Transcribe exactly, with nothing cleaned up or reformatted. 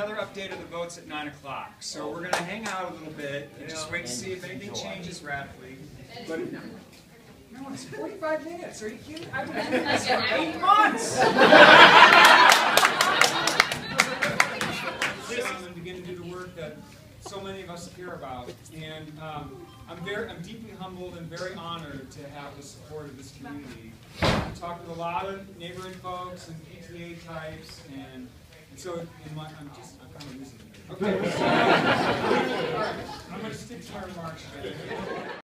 another update of the votes at nine o'clock. So we're going to hang out a little bit and just wait to see if anything changes radically. But no, it's forty-five minutes. Are you kidding? I've been doing this for eight months. And begin to do the work that so many of us care about. And um, I'm very, I'm deeply humbled and very honored to have the support of this community. I've talked with a lot of neighboring folks and P T A types, and, and so in my, I'm just, I'm kind of losing it. Okay, so, all right, I'm going to stick to my remarks today.